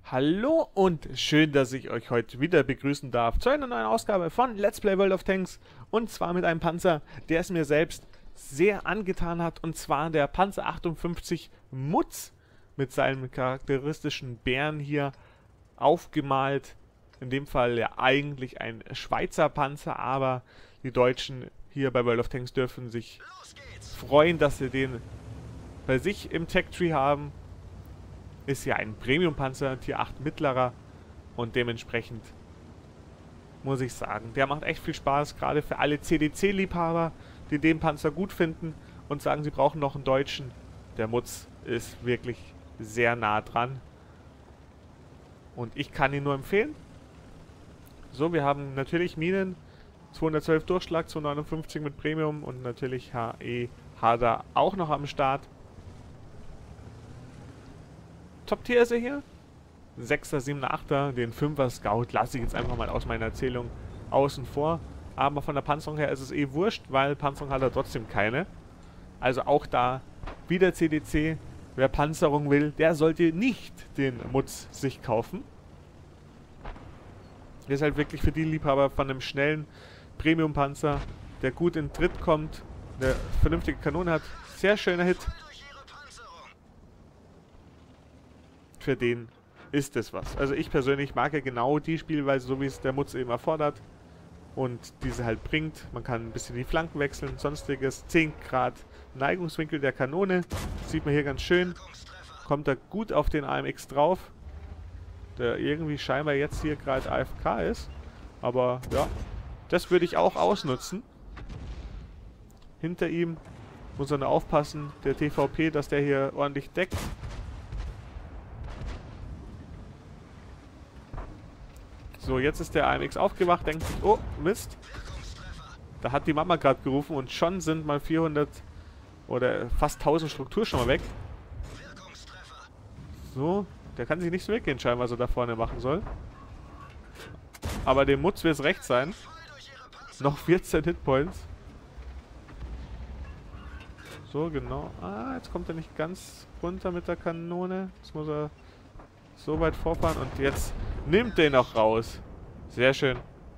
Hallo und schön, dass ich euch heute wieder begrüßen darf zu einer neuen Ausgabe von Let's Play World of Tanks, und zwar mit einem Panzer, der es mir selbst sehr angetan hat, und zwar der Panzer 58 Mutz mit seinem charakteristischen Bären hier aufgemalt. In dem Fall ja eigentlich ein Schweizer Panzer, aber die Deutschen hier bei World of Tanks dürfen sich freuen, dass sie den bei sich im Tech Tree haben. Ist ja ein Premium-Panzer, Tier 8 mittlerer, und dementsprechend muss ich sagen, der macht echt viel Spaß, gerade für alle CDC-Liebhaber, die den Panzer gut finden und sagen, sie brauchen noch einen deutschen. Der Mutz ist wirklich sehr nah dran und ich kann ihn nur empfehlen. So, wir haben natürlich Minen, 212 Durchschlag, 259 mit Premium und natürlich HE Hader auch noch am Start. Top-Tier ist er hier. 6er, 7er, 8er, den 5er Scout lasse ich jetzt einfach mal aus meiner Erzählung außen vor. Aber von der Panzerung her ist es eh wurscht, weil Panzerung hat er trotzdem keine. Also auch da wieder CDC. Wer Panzerung will, der sollte nicht den Mutz sich kaufen. Der ist halt wirklich für die Liebhaber von einem schnellen Premium-Panzer, der gut in Tritt kommt, eine vernünftige Kanone hat. Sehr schöner Hit. Für den ist es was. Also ich persönlich mag ja genau die Spielweise, so wie es der Mutz eben erfordert und diese halt bringt. Man kann ein bisschen die Flanken wechseln, sonstiges. 10 Grad Neigungswinkel der Kanone. Das sieht man hier ganz schön. Kommt da gut auf den AMX drauf, der irgendwie scheinbar jetzt hier gerade AFK ist. Aber ja, das würde ich auch ausnutzen. Hinter ihm muss er nur aufpassen, der TVP, dass der hier ordentlich deckt. So, jetzt ist der AMX aufgewacht, denkt sich, oh, Mist. Da hat die Mama gerade gerufen und schon sind mal 400 oder fast 1000 Struktur schon mal weg. So, der kann sich nicht so wirklich entscheiden, was er da vorne machen soll. Aber dem Mutz wird es recht sein. Noch 14 Hitpoints. So, genau. Ah, jetzt kommt er nicht ganz runter mit der Kanone. Jetzt muss er so weit vorfahren und jetzt nimmt den noch raus. Sehr schön.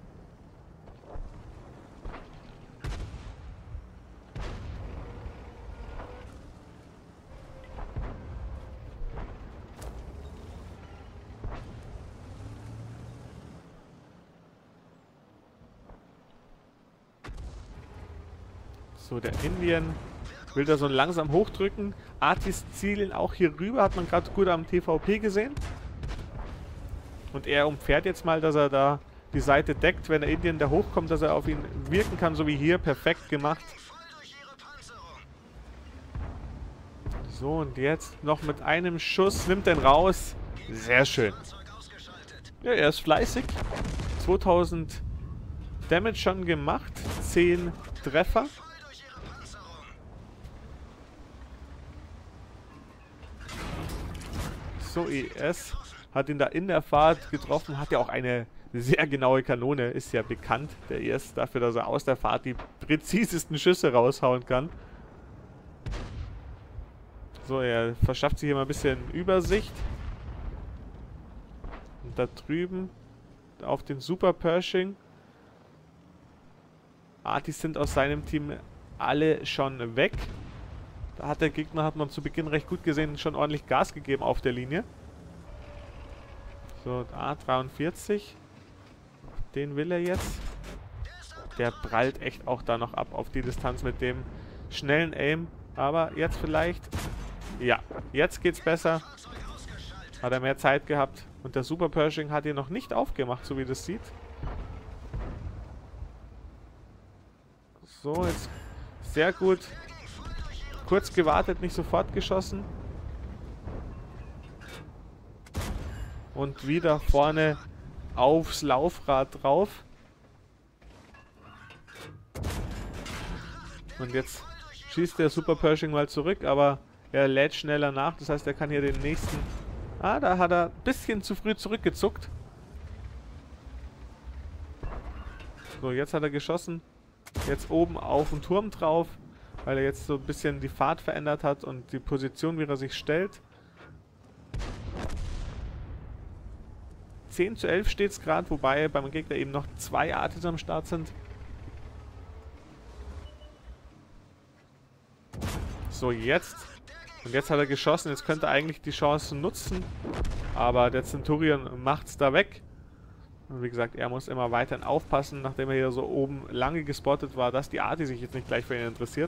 So, der Indian will da so langsam hochdrücken. Artis zielen auch hier rüber, hat man gerade gut am TVP gesehen. Und er umfährt jetzt mal, dass er da die Seite deckt, wenn der Indian da hochkommt, dass er auf ihn wirken kann, so wie hier. Perfekt gemacht. So, und jetzt noch mit einem Schuss nimmt er ihn raus. Sehr schön. Ja, er ist fleißig. 2000 Damage schon gemacht. 10 Treffer. So, ES hat ihn da in der Fahrt getroffen, hat ja auch eine sehr genaue Kanone, ist ja bekannt, der ES, dafür, dass er aus der Fahrt die präzisesten Schüsse raushauen kann. So, er verschafft sich hier mal ein bisschen Übersicht. Und da drüben auf den Super Pershing. Artis sind aus seinem Team alle schon weg. Da hat der Gegner, hat man zu Beginn recht gut gesehen, schon ordentlich Gas gegeben auf der Linie. So, A43. Den will er jetzt. Der prallt echt auch da noch ab auf die Distanz mit dem schnellen Aim. Aber jetzt vielleicht... Ja, jetzt geht's besser. Hat er mehr Zeit gehabt. Und der Super Pershing hat ihn noch nicht aufgemacht, so wie das sieht. So, jetzt sehr gut. Kurz gewartet, nicht sofort geschossen. Und wieder vorne aufs Laufrad drauf. Und jetzt schießt der Super Pershing mal zurück, aber er lädt schneller nach. Das heißt, er kann hier den nächsten... Ah, da hat er ein bisschen zu früh zurückgezuckt. So, jetzt hat er geschossen. Jetzt oben auf dem Turm drauf, weil er jetzt so ein bisschen die Fahrt verändert hat und die Position, wie er sich stellt. 10:11 steht es gerade, wobei beim Gegner eben noch 2 Artis am Start sind. So, jetzt. Und jetzt hat er geschossen. Jetzt könnte er eigentlich die Chance nutzen. Aber der Centurion macht es da weg. Und wie gesagt, er muss immer weiterhin aufpassen, nachdem er hier so oben lange gespottet war, dass die Arti sich jetzt nicht gleich für ihn interessiert.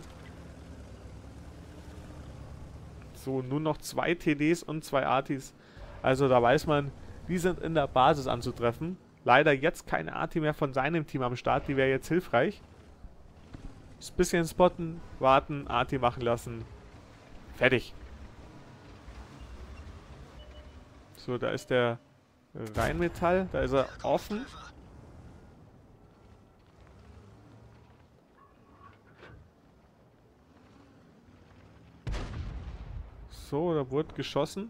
So, nur noch 2 TDs und 2 Artis. Also da weiß man, die sind in der Basis anzutreffen. Leider jetzt keine Arti mehr von seinem Team am Start, die wäre jetzt hilfreich. Das bisschen spotten, warten, Arti machen lassen. Fertig. So, da ist der Rheinmetall, da ist er offen. So, da wurde geschossen.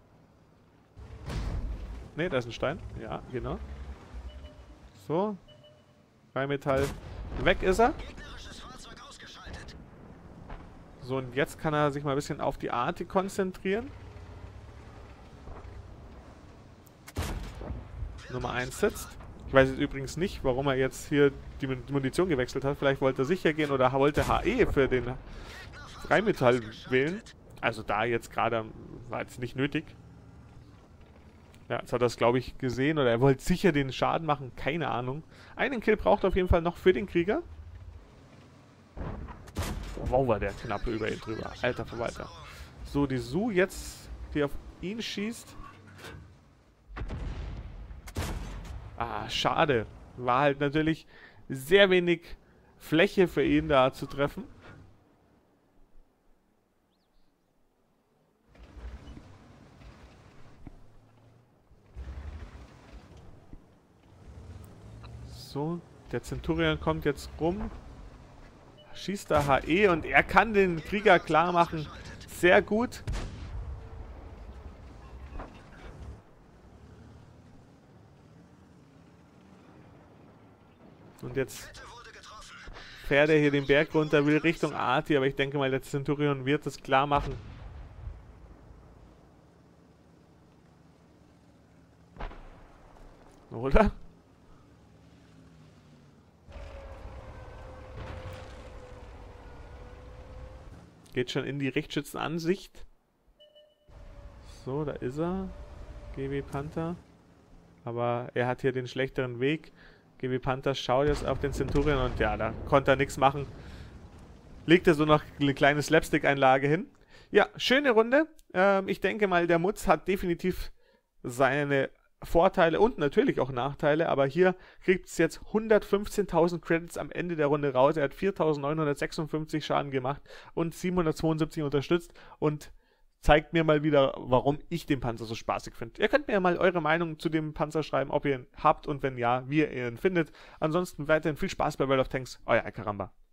Ne, da ist ein Stein. Ja, genau. So. Rheinmetall. Weg ist er. So, und jetzt kann er sich mal ein bisschen auf die Arti konzentrieren. Nummer 1 sitzt. Ich weiß jetzt übrigens nicht, warum er jetzt hier die Munition gewechselt hat. Vielleicht wollte er sicher gehen oder wollte HE für den Rheinmetall wählen. Also da jetzt gerade war jetzt nicht nötig. Ja, jetzt hat er es, glaube ich, gesehen oder er wollte sicher den Schaden machen. Keine Ahnung. Einen Kill braucht er auf jeden Fall noch für den Krieger. Wow, war der knapp über ihn drüber. Alter Verwalter. So, die Su jetzt, die auf ihn schießt. Ah, schade. War halt natürlich sehr wenig Fläche für ihn da zu treffen. So, der Centurion kommt jetzt rum. Schießt da HE und er kann den Krieger klar machen. Sehr gut. Und jetzt fährt er hier den Berg runter, will Richtung Arti, aber ich denke mal, der Centurion wird es klar machen. Oder? Geht schon in die Richtschützenansicht. So, da ist er. GW Panther. Aber er hat hier den schlechteren Weg. GW Panther schaut jetzt auf den Centurion und ja, da konnte er nichts machen. Legt er so noch eine kleine Slapstick-Einlage hin. Ja, schöne Runde. Ich denke mal, der Mutz hat definitiv seine Vorteile und natürlich auch Nachteile, aber hier kriegt es jetzt 115.000 Credits am Ende der Runde raus. Er hat 4.956 Schaden gemacht und 772 unterstützt und zeigt mir mal wieder, warum ich den Panzer so spaßig finde. Ihr könnt mir ja mal eure Meinung zu dem Panzer schreiben, ob ihr ihn habt und wenn ja, wie ihr ihn findet. Ansonsten weiterhin viel Spaß bei World of Tanks, euer Alcaramba.